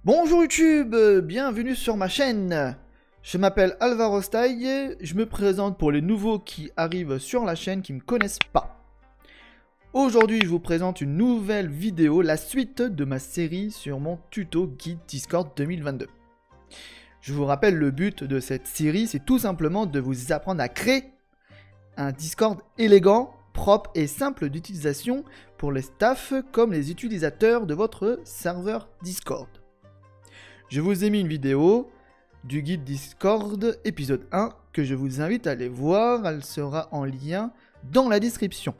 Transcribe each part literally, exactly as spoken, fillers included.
Bonjour YouTube, euh, bienvenue sur ma chaîne. Je m'appelle Alvaro Style, je me présente pour les nouveaux qui arrivent sur la chaîne qui ne me connaissent pas. Aujourd'hui, je vous présente une nouvelle vidéo, la suite de ma série sur mon tuto guide Discord deux mille vingt-deux. Je vous rappelle, le but de cette série, c'est tout simplement de vous apprendre à créer un Discord élégant, propre et simple d'utilisation pour les staffs comme les utilisateurs de votre serveur Discord. Je vous ai mis une vidéo du guide Discord épisode un que je vous invite à aller voir, elle sera en lien dans la description.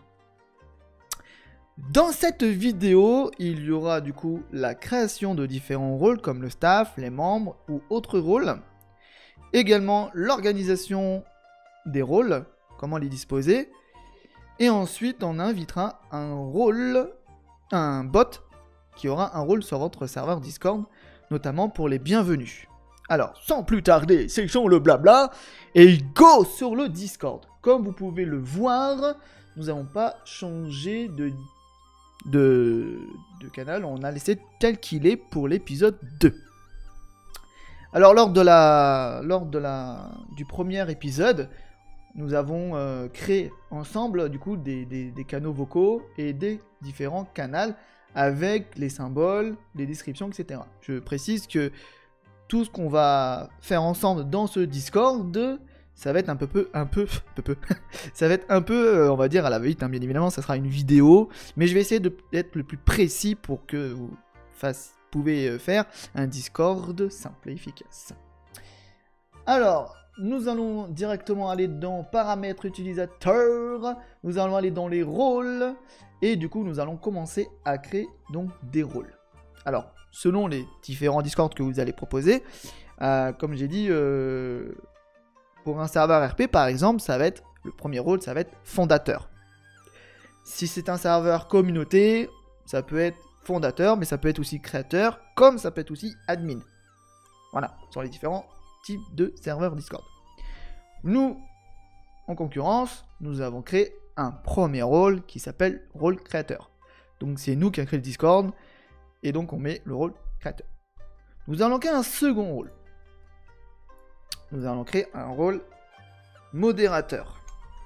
Dans cette vidéo, il y aura du coup la création de différents rôles comme le staff, les membres ou autres rôles. Également l'organisation des rôles, comment les disposer. Et ensuite, on invitera un rôle, un bot qui aura un rôle sur votre serveur Discord, notamment pour les bienvenus. Alors, sans plus tarder, séchons le blabla et go sur le Discord. Comme vous pouvez le voir, nous n'avons pas changé de, de, de canal, on a laissé tel qu'il est pour l'épisode deux. Alors, lors de la, lors de la, du premier épisode, nous avons euh, créé ensemble du coup des, des, des canaux vocaux et des différents canaux avec les symboles, les descriptions, et cetera. Je précise que tout ce qu'on va faire ensemble dans ce Discord, ça va être un peu peu, un peu, peu, peu. ça va être un peu, euh, on va dire à la va-vite, hein, bien évidemment, ça sera une vidéo, mais je vais essayer d'être le plus précis pour que vous fasse, pouvez faire un Discord simple et efficace. Alors, nous allons directement aller dans paramètres utilisateurs, nous allons aller dans les rôles, et du coup nous allons commencer à créer donc des rôles. Alors, selon les différents Discord que vous allez proposer, euh, comme j'ai dit, euh, pour un serveur R P par exemple, ça va être, le premier rôle ça va être fondateur. Si c'est un serveur communauté, ça peut être fondateur, mais ça peut être aussi créateur, comme ça peut être aussi admin. Voilà, ce sont les différents type de serveur Discord. Nous, en concurrence, nous avons créé un premier rôle qui s'appelle rôle créateur. Donc c'est nous qui avons créé le Discord et donc on met le rôle créateur. Nous allons créer un second rôle. Nous allons créer un rôle modérateur.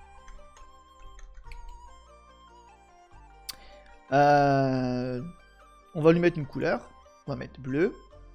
Euh, on va lui mettre une couleur. On va mettre bleu.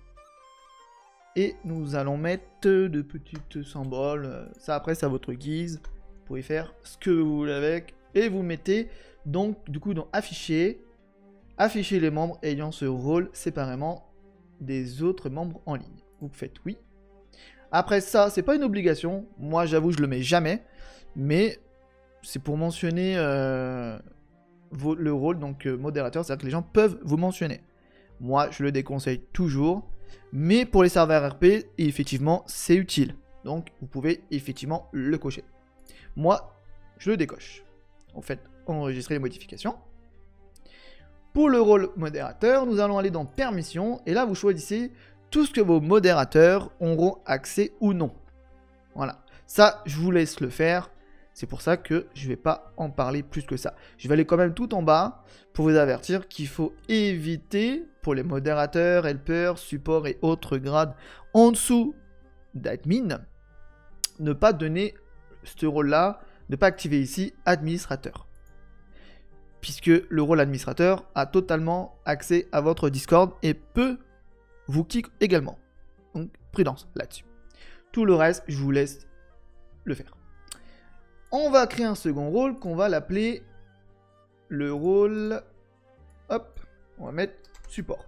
Et nous allons mettre de petites symboles. Ça, après, c'est à votre guise. Vous pouvez faire ce que vous voulez avec. Et vous mettez donc, du coup, dans afficher. Afficher les membres ayant ce rôle séparément des autres membres en ligne. Vous faites oui. Après ça, c'est pas une obligation. Moi, j'avoue, je le mets jamais. Mais c'est pour mentionner euh, vos, le rôle, donc euh, modérateur. C'est-à-dire que les gens peuvent vous mentionner. Moi, je le déconseille toujours. Mais pour les serveurs R P, effectivement, c'est utile. Donc, vous pouvez effectivement le cocher. Moi, je le décoche. En fait, enregistrer les modifications. Pour le rôle modérateur, nous allons aller dans permissions. Et là, vous choisissez tout ce que vos modérateurs auront accès ou non. Voilà. Ça, je vous laisse le faire. C'est pour ça que je ne vais pas en parler plus que ça. Je vais aller quand même tout en bas pour vous avertir qu'il faut éviter, pour les modérateurs, helpers, supports et autres grades en dessous d'admin, ne pas donner ce rôle-là, ne pas activer ici administrateur. Puisque le rôle administrateur a totalement accès à votre Discord et peut vous kick également. Donc prudence là-dessus. Tout le reste, je vous laisse le faire. On va créer un second rôle qu'on va l'appeler le rôle, hop, on va mettre support.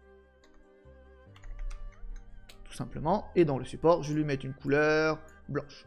Tout simplement, et dans le support, je vais lui mettre une couleur blanche.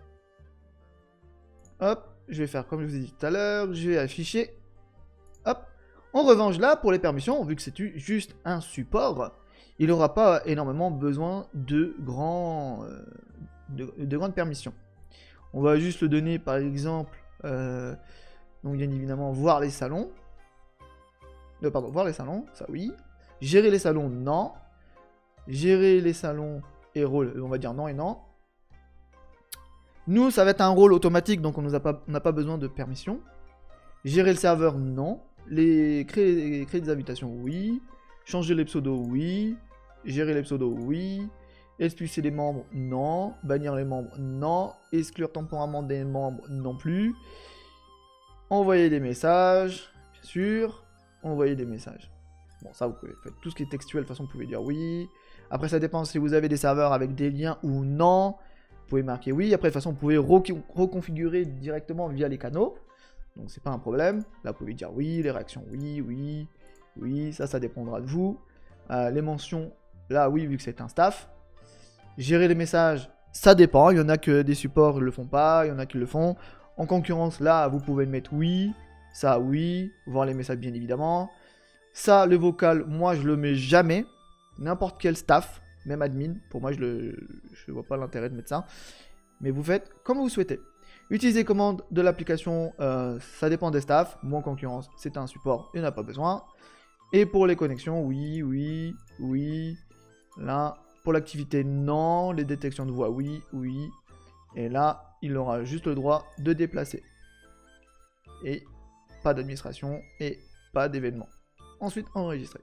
Hop, je vais faire comme je vous ai dit tout à l'heure, je vais afficher, hop. En revanche là, pour les permissions, vu que c'est juste un support, il n'aura pas énormément besoin de, grands, euh, de, de grandes permissions. On va juste le donner par exemple, euh, donc bien évidemment voir les salons. Non, pardon, voir les salons, ça oui. Gérer les salons, non. Gérer les salons et rôle, on va dire non et non. Nous, ça va être un rôle automatique, donc on n'a pas, pas besoin de permission. Gérer le serveur, non. Les créer, créer des invitations, oui. Changer les pseudos, oui. Gérer les pseudos, oui. Expulser les membres, non. Bannir les membres, non. Exclure temporairement des membres, non plus. Envoyer des messages, bien sûr. Envoyer des messages. Bon, ça, vous pouvez faire tout ce qui est textuel, de toute façon, vous pouvez dire oui. Après, ça dépend si vous avez des serveurs avec des liens ou non. Vous pouvez marquer oui. Après, de toute façon, vous pouvez reconfigurer directement via les canaux. Donc, c'est pas un problème. Là, vous pouvez dire oui. Les réactions, oui, oui, oui. Ça, ça dépendra de vous. Euh, les mentions, là, oui, vu que c'est un staff. Gérer les messages, ça dépend. Il y en a que des supports ne le font pas. Il y en a qui le font. En concurrence, là, vous pouvez le mettre oui. Ça, oui. Voir les messages, bien évidemment. Ça, le vocal, moi, je le mets jamais. N'importe quel staff, même admin. Pour moi, je ne je vois pas l'intérêt de mettre ça. Mais vous faites comme vous souhaitez. Utiliser commande de l'application, euh, ça dépend des staffs. Moi, en concurrence, c'est un support, il n'y en a pas besoin. Et pour les connexions, oui, oui, oui. Là, pour l'activité, non. Les détections de voix, oui, oui. Et là, il aura juste le droit de déplacer. Et pas d'administration et pas d'événement. Ensuite, enregistrer.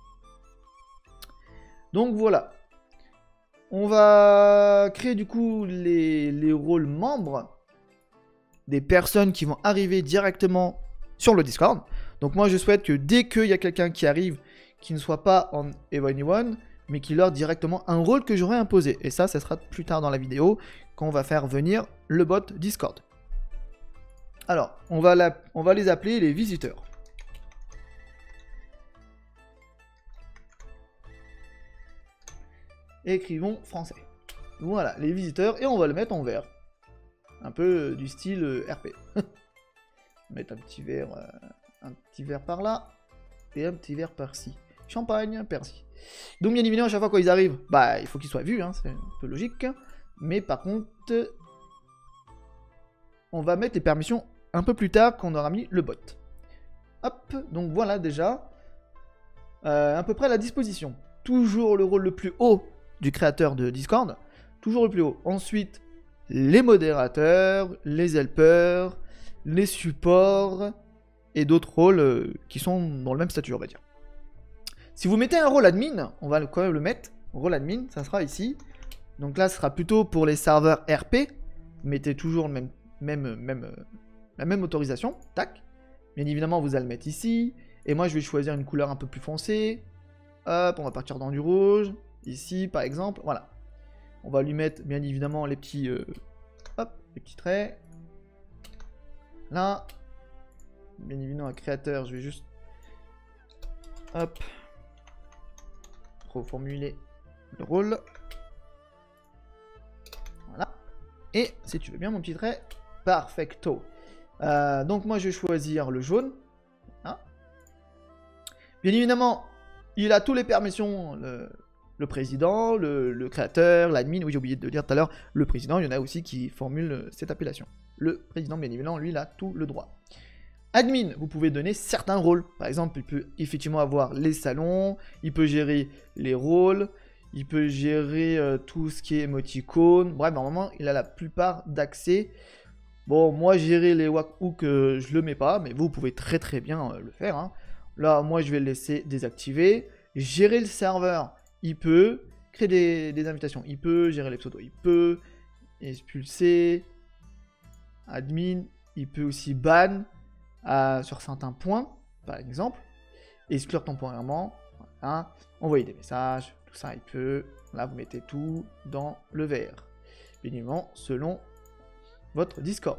Donc voilà. On va créer du coup les, les rôles membres des personnes qui vont arriver directement sur le Discord. Donc moi, je souhaite que dès qu'il y a quelqu'un qui arrive, qui ne soit pas en Evo Anyone, mais qui leur directement un rôle que j'aurai imposé. Et ça, ça sera plus tard dans la vidéo, quand on va faire venir le bot Discord. Alors, on va, la, on va les appeler les visiteurs. Écrivons français. Voilà, les visiteurs, et on va le mettre en vert. Un peu du style euh, R P. Mettre un petit verre, euh, un petit verre par là, et un petit verre par-ci. Champagne, par-ci. Donc bien évidemment, à chaque fois qu'ils arrivent, bah il faut qu'ils soient vus, hein, c'est un peu logique. Mais par contre, on va mettre les permissions un peu plus tard quand on aura mis le bot. Hop, donc voilà déjà euh, à peu près la disposition. Toujours le rôle le plus haut du créateur de Discord, toujours le plus haut. Ensuite, les modérateurs, les helpers, les supports et d'autres rôles euh, qui sont dans le même statut, on va dire. Si vous mettez un rôle admin, on va quand même le mettre, rôle admin, ça sera ici. Donc là, ce sera plutôt pour les serveurs R P. Mettez toujours le même, même, même, euh, la même autorisation, tac. Bien évidemment, vous allez le mettre ici. Et moi, je vais choisir une couleur un peu plus foncée. Hop, on va partir dans du rouge. Ici, par exemple, voilà. On va lui mettre, bien évidemment, les petits, euh, hop, les petits traits. Là, bien évidemment, un créateur, je vais juste, hop, reformuler le rôle. Voilà. Et, si tu veux bien, mon petit trait, perfecto. Euh, donc, moi, je vais choisir le jaune. Hein. Bien évidemment, il a toutes les permissions, le... Le président, le, le créateur, l'admin, oui j'ai oublié de dire tout à l'heure, le président, il y en a aussi qui formulent cette appellation. Le président, bien évidemment, lui, il a tout le droit. Admin, vous pouvez donner certains rôles. Par exemple, il peut effectivement avoir les salons, il peut gérer les rôles, il peut gérer euh, tout ce qui est émoticône. Bref, normalement, il a la plupart d'accès. Bon, moi, gérer les webhooks, euh, je le mets pas, mais vous, vous pouvez très très bien euh, le faire. Hein. Là, moi, je vais le laisser désactiver. Gérer le serveur. Il peut créer des, des invitations, il peut gérer les pseudos, il peut expulser, admin, il peut aussi ban euh, sur certains points, par exemple, exclure temporairement, voilà. Envoyer des messages, tout ça il peut, là vous mettez tout dans le vert, bien évidemment selon votre Discord.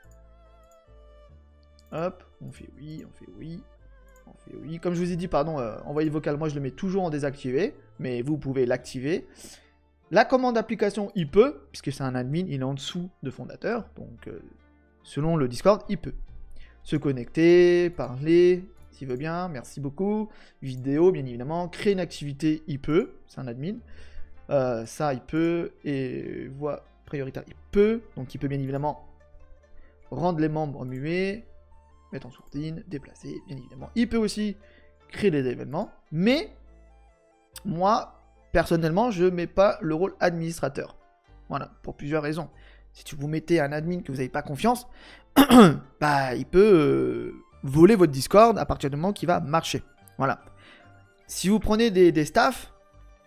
Hop, on fait oui, on fait oui. On fait oui. Comme je vous ai dit, pardon, euh, envoyer vocal, moi je le mets toujours en désactivé, mais vous pouvez l'activer. La commande d'application, il peut, puisque c'est un admin, il est en dessous de fondateur, donc euh, selon le Discord, il peut. Se connecter, parler, s'il veut bien, merci beaucoup. Vidéo, bien évidemment. Créer une activité, il peut, c'est un admin. Euh, ça, il peut, et voix prioritaire, il peut, donc il peut bien évidemment rendre les membres muets, mettre en sourdine, déplacer, bien évidemment. Il peut aussi créer des événements, mais moi, personnellement, je ne mets pas le rôle administrateur. Voilà, pour plusieurs raisons. Si tu vous mettez un admin que vous n'avez pas confiance, bah, il peut euh, voler votre Discord à partir du moment qu'il va marcher. Voilà. Si vous prenez des, des staffs,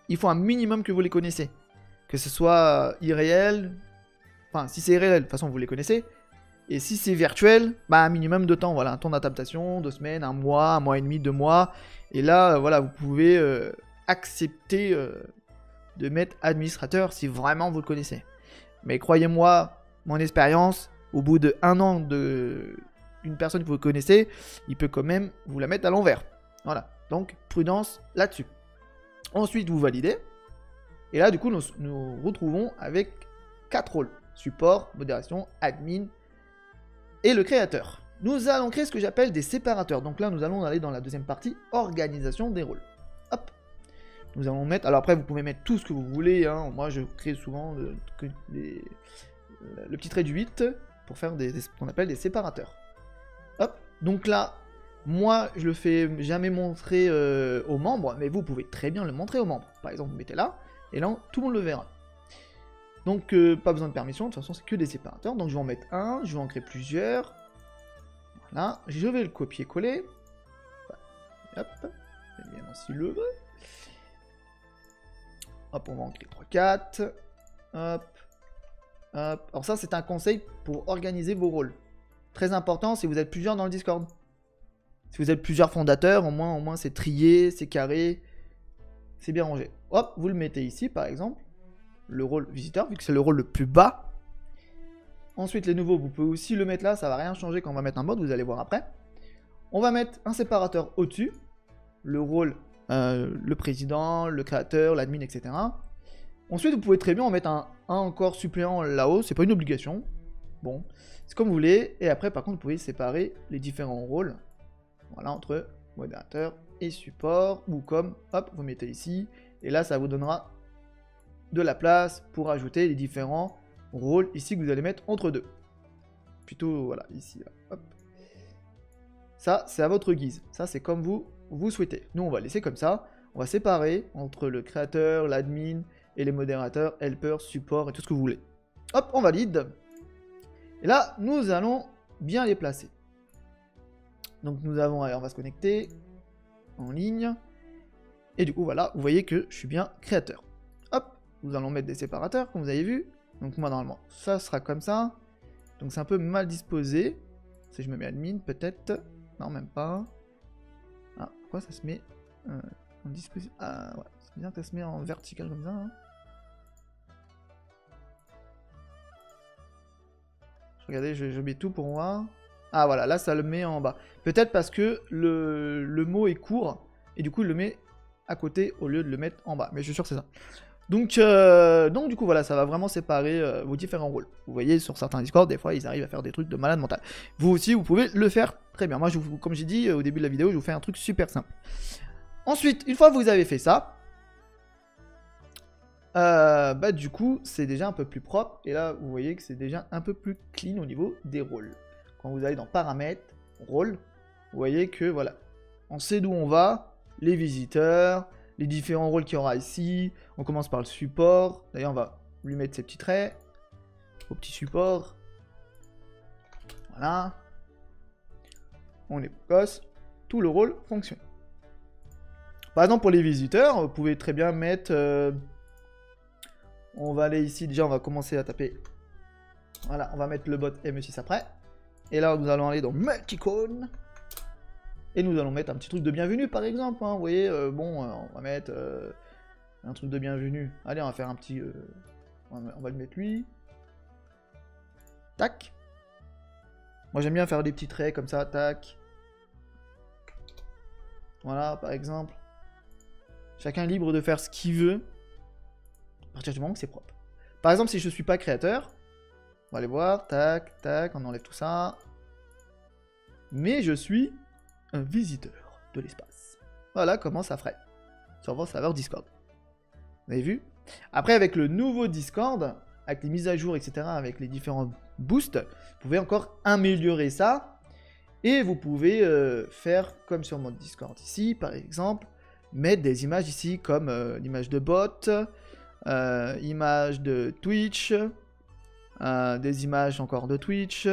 il faut un minimum que vous les connaissez. Que ce soit irréel, enfin si c'est irréel, de toute façon vous les connaissez. Et si c'est virtuel, bah un minimum de temps, voilà, un temps d'adaptation, deux semaines, un mois, un mois et demi, deux mois. Et là, euh, voilà, vous pouvez euh, accepter euh, de mettre administrateur si vraiment vous le connaissez. Mais croyez-moi, mon expérience, au bout de un an de une personne que vous connaissez, il peut quand même vous la mettre à l'envers. Voilà, donc prudence là-dessus. Ensuite, vous validez. Et là, du coup, nous nous retrouvons avec quatre rôles. Support, modération, admin et le créateur. Nous allons créer ce que j'appelle des séparateurs. Donc là, nous allons aller dans la deuxième partie, organisation des rôles. Hop. Nous allons mettre... Alors après, vous pouvez mettre tout ce que vous voulez. Hein. Moi, je crée souvent le, les, le petit trait du huit pour faire des, des, ce qu'on appelle des séparateurs. Hop. Donc là, moi, je le fais jamais montrer euh, aux membres, mais vous pouvez très bien le montrer aux membres. Par exemple, vous mettez là, et là, tout le monde le verra. Donc, euh, pas besoin de permission, de toute façon, c'est que des séparateurs. Donc, je vais en mettre un, je vais en créer plusieurs. Voilà, je vais le copier-coller. Hop, bien aussi le... Hop, on va en créer trois quatre. Hop, hop. Alors ça, c'est un conseil pour organiser vos rôles. Très important si vous êtes plusieurs dans le Discord. Si vous êtes plusieurs fondateurs, au moins, au moins c'est trié, c'est carré, c'est bien rangé. Hop, vous le mettez ici, par exemple. Le rôle visiteur, vu que c'est le rôle le plus bas. Ensuite, les nouveaux, vous pouvez aussi le mettre là, ça va rien changer quand on va mettre un mode, vous allez voir après. On va mettre un séparateur au-dessus, le rôle, euh, le président, le créateur, l'admin, et cetera. Ensuite, vous pouvez très bien en mettre un, un encore suppléant là-haut, c'est pas une obligation. Bon, c'est comme vous voulez. Et après, par contre, vous pouvez séparer les différents rôles, voilà, entre modérateur et support, ou comme, hop, vous mettez ici, et là, ça vous donnera de la place pour ajouter les différents rôle ici que vous allez mettre entre deux. Plutôt, voilà, ici, là. Hop. Ça, c'est à votre guise. Ça, c'est comme vous, vous souhaitez. Nous, on va laisser comme ça. On va séparer entre le créateur, l'admin et les modérateurs, helper, support et tout ce que vous voulez. Hop, on valide. Et là, nous allons bien les placer. Donc, nous avons, allez, on va se connecter en ligne. Et du coup, voilà, vous voyez que je suis bien créateur. Hop, nous allons mettre des séparateurs, comme vous avez vu. Donc moi normalement ça sera comme ça. Donc c'est un peu mal disposé. Si je me mets admin peut-être. Non même pas. Ah pourquoi ça se met euh, en disposition. Ah ouais, c'est bien que ça se met en vertical comme ça. Hein. Regardez, je, je mets tout pour moi. Ah voilà, là ça le met en bas. Peut-être parce que le, le mot est court. Et du coup il le met à côté au lieu de le mettre en bas. Mais je suis sûr que c'est ça. Donc, euh, donc du coup voilà, ça va vraiment séparer euh, vos différents rôles. Vous voyez sur certains Discord, des fois ils arrivent à faire des trucs de malade mental. Vous aussi, vous pouvez le faire très bien. Moi, je vous, comme j'ai dit euh, au début de la vidéo, je vous fais un truc super simple. Ensuite, une fois que vous avez fait ça, euh, bah du coup c'est déjà un peu plus propre. Et là, vous voyez que c'est déjà un peu plus clean au niveau des rôles. Quand vous allez dans paramètres, rôles, vous voyez que voilà, on sait d'où on va, les visiteurs, les différents rôles qu'il y aura ici. On commence par le support. D'ailleurs, on va lui mettre ses petits traits. Au petit support. Voilà. On est gosse. Tout le rôle fonctionne. Par exemple, pour les visiteurs, vous pouvez très bien mettre... Euh, on va aller ici. Déjà, on va commencer à taper. Voilà, on va mettre le bot M six après. Et là, nous allons aller dans Multicone. Et nous allons mettre un petit truc de bienvenue, par exemple. Hein, vous voyez, euh, bon, euh, on va mettre euh, un truc de bienvenue. Allez, on va faire un petit... Euh, on, va, on va le mettre lui. Tac. Moi, j'aime bien faire des petits traits comme ça. Tac. Voilà, par exemple. Chacun est libre de faire ce qu'il veut. À partir du moment que c'est propre. Par exemple, si je ne suis pas créateur, on va aller voir. Tac, tac, on enlève tout ça. Mais je suis... un visiteur de l'espace. Voilà comment ça ferait sur votre serveur Discord. Vous avez vu? Après, avec le nouveau Discord, avec les mises à jour, et cetera, avec les différents boosts, vous pouvez encore améliorer ça. Et vous pouvez euh, faire comme sur mon Discord ici, par exemple, mettre des images ici, comme euh, l'image de bot, euh, image de Twitch, euh, des images encore de Twitch.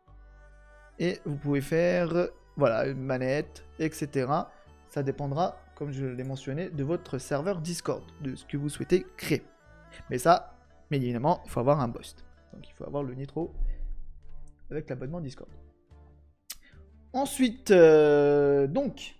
Et vous pouvez faire... voilà, une manette, et cetera. Ça dépendra comme je l'ai mentionné, de votre serveur Discord, de ce que vous souhaitez créer. Mais ça, mais évidemment, il faut avoir un host. Donc il faut avoir le Nitro avec l'abonnement Discord. Ensuite, euh, donc,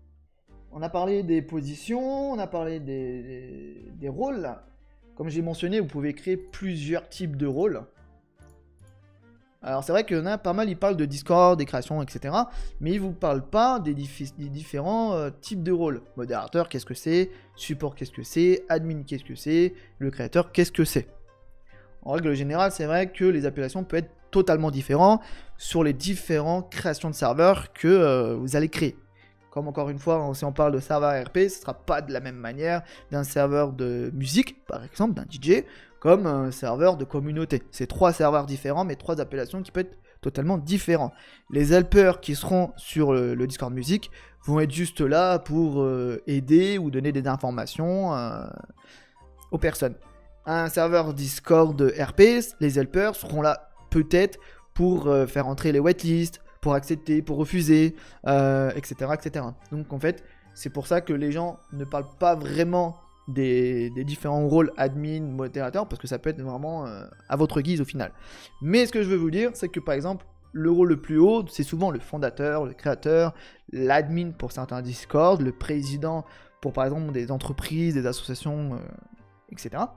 on a parlé des positions, on a parlé des, des, des rôles. Comme j'ai mentionné, vous pouvez créer plusieurs types de rôles. Alors c'est vrai qu'il y en a pas mal, ils parlent de Discord, des créations, et cetera. Mais ils ne vous parlent pas des, des différents euh, types de rôles. Modérateur, qu'est-ce que c'est? Support, qu'est-ce que c'est? Admin, qu'est-ce que c'est? Le créateur, qu'est-ce que c'est? En règle générale, c'est vrai que les appellations peuvent être totalement différentes sur les différentes créations de serveurs que euh, vous allez créer. Comme encore une fois, si on parle de serveur R P, ce ne sera pas de la même manière d'un serveur de musique, par exemple, d'un D J, comme un serveur de communauté. C'est trois serveurs différents, mais trois appellations qui peuvent être totalement différentes. Les helpers qui seront sur le, le Discord musique vont être juste là pour euh, aider ou donner des informations euh, aux personnes. Un serveur Discord R P, les helpers seront là peut-être pour euh, faire entrer les wetlists, pour accepter, pour refuser, euh, et cetera, et cetera. Donc en fait, c'est pour ça que les gens ne parlent pas vraiment des, des différents rôles admin, modérateur, parce que ça peut être vraiment euh, à votre guise au final. Mais ce que je veux vous dire, c'est que par exemple, le rôle le plus haut, c'est souvent le fondateur, le créateur, l'admin pour certains Discord, le président pour par exemple des entreprises, des associations, euh, et cetera.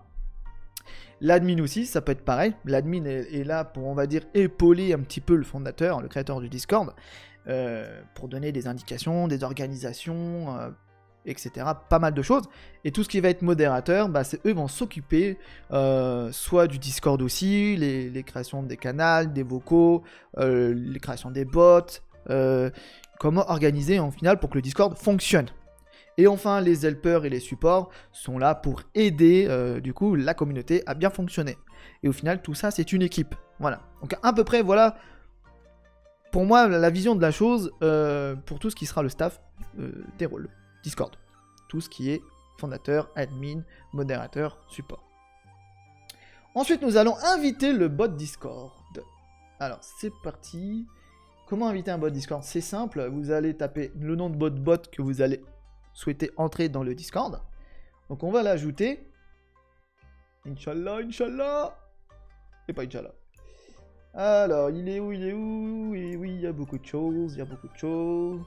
L'admin aussi, ça peut être pareil. L'admin est, est là pour, on va dire, épauler un petit peu le fondateur, le créateur du Discord, euh, pour donner des indications, des organisations, euh, et cetera. Pas mal de choses. Et tout ce qui va être modérateur, bah, c'est eux vont s'occuper euh, soit du Discord aussi, les, les créations des canaux, des vocaux, euh, les créations des bots, euh, comment organiser en final pour que le Discord fonctionne. Et enfin, les helpers et les supports sont là pour aider euh, du coup la communauté à bien fonctionner. Et au final, tout ça, c'est une équipe. Voilà. Donc à peu près, voilà, pour moi, la vision de la chose euh, pour tout ce qui sera le staff euh, des rôles Discord. Tout ce qui est fondateur, admin, modérateur, support. Ensuite, nous allons inviter le bot Discord. Alors, c'est parti. Comment inviter un bot Discord? C'est simple. Vous allez taper le nom de votre bot que vous allez souhaitez entrer dans le Discord. Donc on va l'ajouter. Inch'Allah, Inch'Allah. Et pas Inch'Allah. Alors, il est où, il est où? Et oui, il y a beaucoup de choses, il y a beaucoup de choses.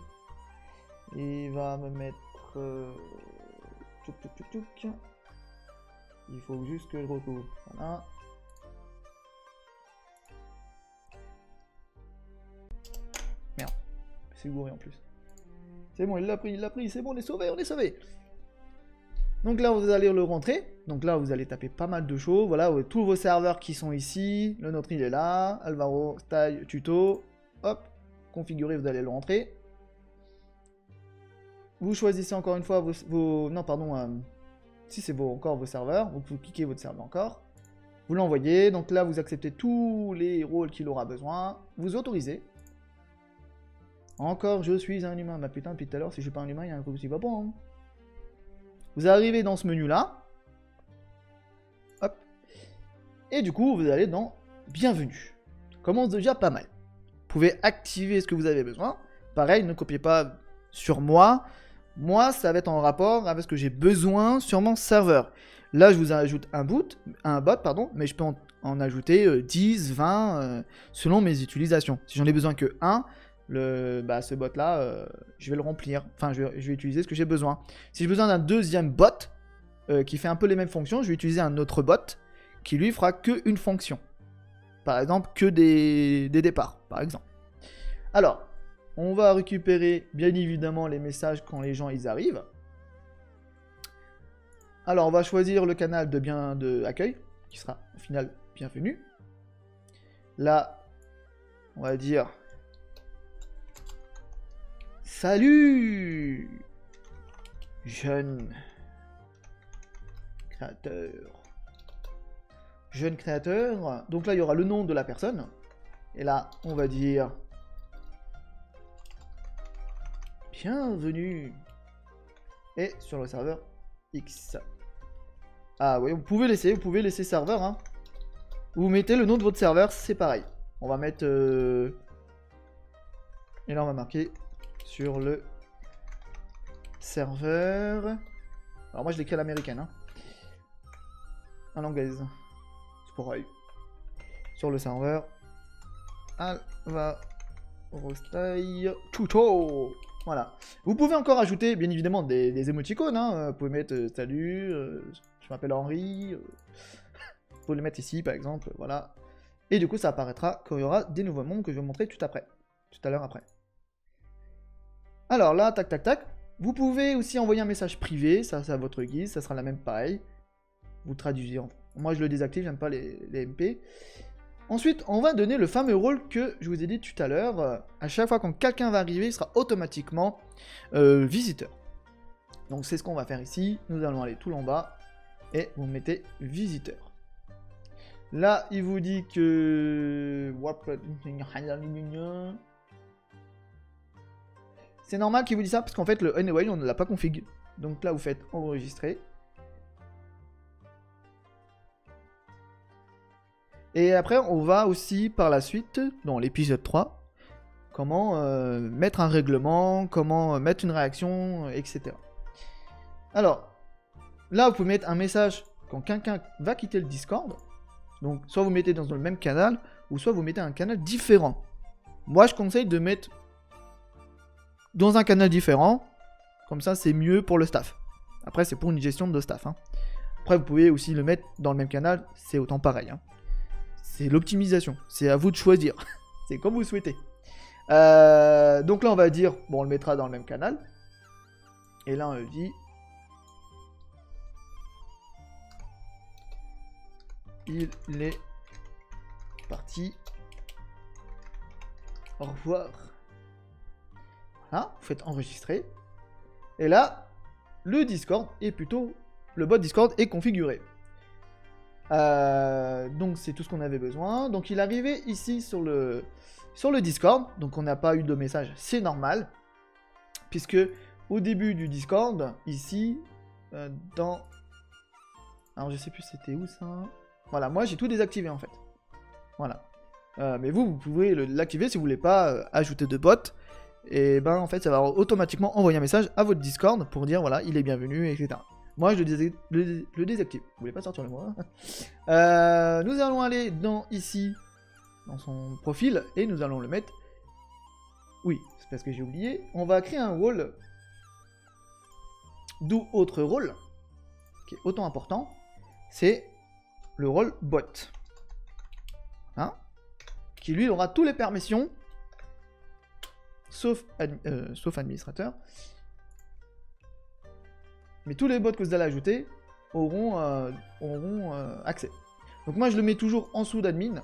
Il va me mettre... Euh... Tchouk, tchouk, tchouk, tchouk. Il faut juste que je retrouve. Voilà. Merde. C'est gouré en plus. C'est bon, il l'a pris, il l'a pris, c'est bon, on est sauvé, on est sauvé. Donc là, vous allez le rentrer. Donc là, vous allez taper pas mal de choses. Voilà, tous vos serveurs qui sont ici. Le nôtre, il est là. Alvaro, style, tuto. Hop, configurer, vous allez le rentrer. Vous choisissez encore une fois vos... vos non, pardon. Euh, si c'est vos, encore vos serveurs. Vous cliquez votre serveur encore. Vous l'envoyez. Donc là, vous acceptez tous les rôles qu'il aura besoin. Vous autorisez. Encore, je suis un humain. Bah putain, depuis tout à l'heure, si je suis pas un humain, il y a un truc qui va pas. Hein. Vous arrivez dans ce menu-là. Hop. Et du coup, vous allez dans Bienvenue. Ça commence déjà pas mal. Vous pouvez activer ce que vous avez besoin. Pareil, ne copiez pas sur moi. Moi, ça va être en rapport avec ce que j'ai besoin sur mon serveur. Là, je vous ajoute un boot, un bot, pardon, mais je peux en, en ajouter euh, dix, vingt euh, selon mes utilisations. Si j'en ai besoin que un, le, bah, ce bot là, euh, je vais le remplir. Enfin, je vais, je vais utiliser ce que j'ai besoin. Si j'ai besoin d'un deuxième bot euh, qui fait un peu les mêmes fonctions, je vais utiliser un autre bot qui lui fera qu'une fonction. Par exemple, que des, des départs, par exemple. Alors, on va récupérer bien évidemment les messages quand les gens ils arrivent. Alors, on va choisir le canal de bien de accueil qui sera au final bienvenue. Là, on va dire salut, jeune créateur. Jeune créateur. Donc là, il y aura le nom de la personne. Et là, on va dire bienvenue. Et sur le serveur X. Ah oui, vous pouvez laisser, vous pouvez laisser serveur. Hein. Vous mettez le nom de votre serveur, c'est pareil. On va mettre... Euh... Et là, on va marquer sur le serveur. Alors moi je l'écris à l'américaine. Hein. En anglaise. C'est pareil. Sur le serveur. Alva Rostai Tuto. Voilà. Vous pouvez encore ajouter, bien évidemment, des, des émoticônes. Hein. Vous pouvez mettre euh, salut, euh, je m'appelle Henri. Euh, vous pouvez le mettre ici, par exemple. Voilà. Et du coup, ça apparaîtra quand il y aura des nouveaux mondes que je vais vous montrer tout après. Tout à l'heure après. Alors là, tac, tac, tac. Vous pouvez aussi envoyer un message privé. Ça, c'est à votre guise. Ça sera la même pareil. Vous traduisez. Moi, je le désactive. J'aime pas les, les M P. Ensuite, on va donner le fameux rôle que je vous ai dit tout à l'heure. Euh, à chaque fois quand quelqu'un va arriver, il sera automatiquement euh, visiteur. Donc c'est ce qu'on va faire ici. Nous allons aller tout en bas et vous mettez visiteur. Là, il vous dit que... C'est normal qu'il vous dise ça parce qu'en fait, le Anyway, on ne l'a pas config. Donc là, vous faites enregistrer. Et après, on va aussi, par la suite, dans l'épisode trois, comment euh, mettre un règlement, comment euh, mettre une réaction, et cetera. Alors, là, vous pouvez mettre un message quand quelqu'un va quitter le Discord. Donc, soit vous mettez dans le même canal, ou soit vous mettez un canal différent. Moi, je conseille de mettre dans un canal différent. Comme ça, c'est mieux pour le staff. Après, c'est pour une gestion de staff. Hein. Après, vous pouvez aussi le mettre dans le même canal. C'est autant pareil. Hein. C'est l'optimisation. C'est à vous de choisir. C'est comme vous souhaitez. Euh, donc là, on va dire... Bon, on le mettra dans le même canal. Et là, on le dit... Il est parti. Au revoir. Voilà, vous faites enregistrer. Et là, le Discord est plutôt... Le bot Discord est configuré. Euh, donc c'est tout ce qu'on avait besoin. Donc il est arrivé ici sur le, sur le Discord. Donc on n'a pas eu de message, c'est normal. Puisque au début du Discord, ici, euh, dans... Alors je sais plus c'était où ça. Voilà, moi j'ai tout désactivé en fait. Voilà. Euh, mais vous, vous pouvez l'activer si vous voulez pas euh, ajouter de bot. Et ben en fait ça va automatiquement envoyer un message à votre Discord pour dire voilà, il est bienvenu, et cetera. Moi, je le, dés le, le désactive. Vous voulez pas sortir le mot hein euh, Nous allons aller dans ici, dans son profil, et nous allons le mettre... Oui, c'est parce que j'ai oublié. On va créer un rôle, d'où autre rôle, qui est autant important, c'est le rôle bot. Hein, qui lui aura toutes les permissions, sauf, ad euh, sauf administrateur. Mais tous les bots que vous allez ajouter auront, euh, auront euh, accès. Donc moi je le mets toujours en dessous d'admin.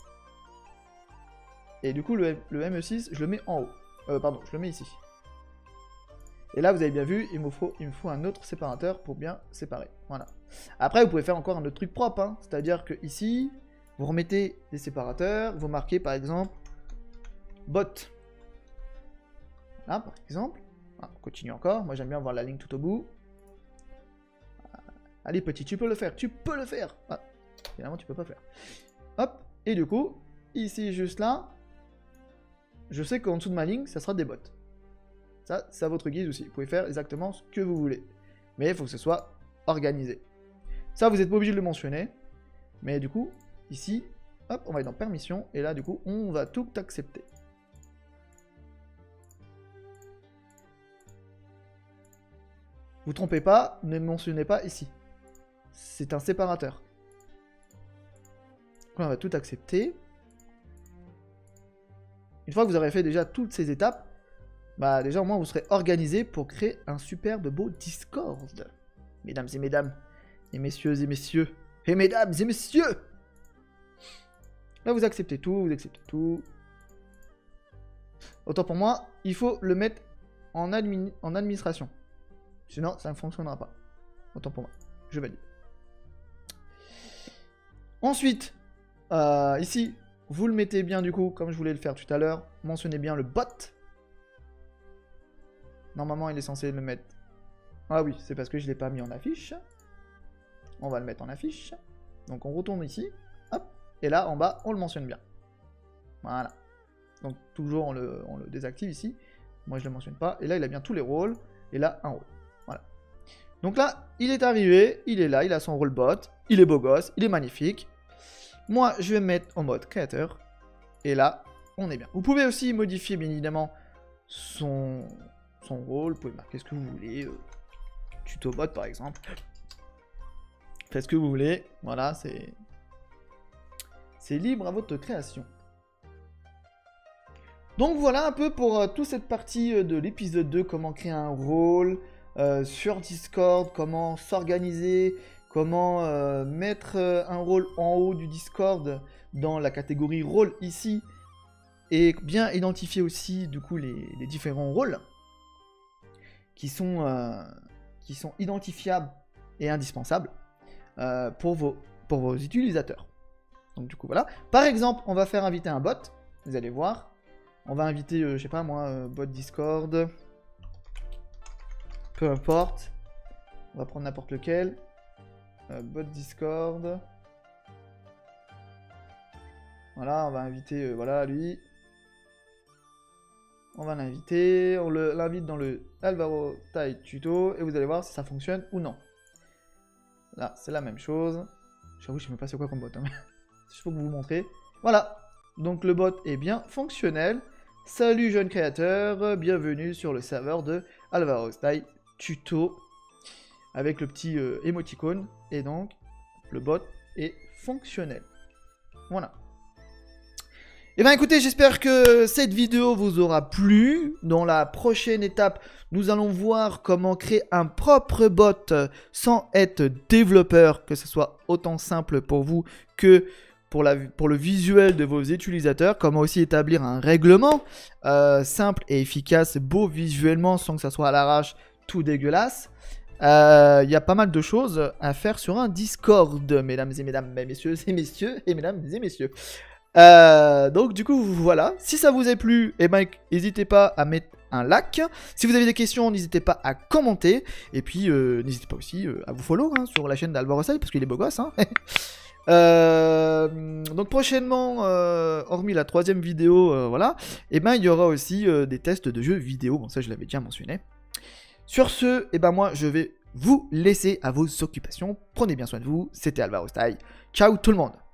Et du coup le, le M E six je le mets en haut. Euh, pardon, je le mets ici. Et là vous avez bien vu, il me faut, il me faut un autre séparateur pour bien séparer. Voilà. Après vous pouvez faire encore un autre truc propre. Hein. C'est-à-dire que ici, vous remettez des séparateurs, vous marquez par exemple bot. Là par exemple. Ah, on continue encore, moi j'aime bien voir la ligne tout au bout. Allez petit, tu peux le faire, tu peux le faire. Ah, finalement tu peux pas faire. Hop, et du coup, ici juste là, je sais qu'en dessous de ma ligne, ça sera des bots. Ça, c'est à votre guise aussi. Vous pouvez faire exactement ce que vous voulez. Mais il faut que ce soit organisé. Ça, vous n'êtes pas obligé de le mentionner. Mais du coup, ici, hop, on va aller dans permission. Et là, du coup, on va tout accepter. Vous trompez pas, ne mentionnez pas ici. C'est un séparateur. Donc là, on va tout accepter. Une fois que vous aurez fait déjà toutes ces étapes, bah déjà au moins vous serez organisé pour créer un superbe beau Discord. Mesdames et mesdames, et messieurs et messieurs, et mesdames et messieurs. Là vous acceptez tout, vous acceptez tout. Autant pour moi, il faut le mettre en, admin, en administration. Sinon, ça ne fonctionnera pas. Autant pour moi. Je valide. Ensuite, euh, ici, vous le mettez bien du coup, comme je voulais le faire tout à l'heure. Mentionnez bien le bot. Normalement, il est censé le mettre... Ah oui, c'est parce que je ne l'ai pas mis en affiche. On va le mettre en affiche. Donc on retourne ici. Hop. Et là, en bas, on le mentionne bien. Voilà. Donc toujours, on le, on le désactive ici. Moi, je ne le mentionne pas. Et là, il a bien tous les rôles. et là un rôle. Voilà. Donc là, il est arrivé, il est là, il a son rôle bot, il est beau gosse, il est magnifique. Moi, je vais me mettre en mode créateur, et là, on est bien. Vous pouvez aussi modifier, bien évidemment, son, son rôle, vous pouvez marquer ce que vous voulez, euh, tuto bot par exemple. Faites ce que vous voulez, voilà, c'est... C'est libre à votre création. Donc voilà un peu pour euh, toute cette partie euh, de l'épisode deux, comment créer un rôle euh, sur Discord, comment s'organiser, comment euh, mettre euh, un rôle en haut du Discord dans la catégorie rôle ici, et bien identifier aussi du coup les, les différents rôles qui sont, euh, qui sont identifiables et indispensables euh, pour, vos, pour vos utilisateurs. Donc du coup voilà. Par exemple, on va faire inviter un bot, vous allez voir. On va inviter, euh, je sais pas moi, euh, bot Discord. Peu importe. On va prendre n'importe lequel. Euh, bot Discord. Voilà, on va inviter, euh, voilà, lui. On va l'inviter. On l'invite dans le Alvaro Style Tuto. Et vous allez voir si ça fonctionne ou non. Là, c'est la même chose. J'avoue, je sais même pas c'est quoi comme bot. Hein. Je peux vous montrer. Voilà. Donc le bot est bien fonctionnel. Salut jeune créateur, bienvenue sur le serveur de Alvaro Style Tuto avec le petit euh, émoticône, et donc le bot est fonctionnel. Voilà. Et bien écoutez, j'espère que cette vidéo vous aura plu. Dans la prochaine étape, nous allons voir comment créer un propre bot sans être développeur, que ce soit autant simple pour vous que Pour, la, pour le visuel de vos utilisateurs, comment aussi établir un règlement euh, simple et efficace, beau visuellement sans que ça soit à l'arrache tout dégueulasse. Il euh, y a pas mal de choses à faire sur un Discord, mesdames et mesdames, messieurs et messieurs, et mesdames et messieurs. Euh, donc du coup, voilà. Si ça vous a plu, eh ben, n'hésitez pas à mettre un like. Si vous avez des questions, n'hésitez pas à commenter. Et puis, euh, n'hésitez pas aussi euh, à vous follow hein, sur la chaîne d'Alvaro Style, parce qu'il est beau gosse. Hein. Euh, donc prochainement, euh, hormis la troisième vidéo, euh, voilà, et eh ben il y aura aussi euh, des tests de jeux vidéo. Bon, ça je l'avais déjà mentionné. Sur ce, et eh ben moi je vais vous laisser à vos occupations. Prenez bien soin de vous. C'était Alvaro Style. Ciao tout le monde.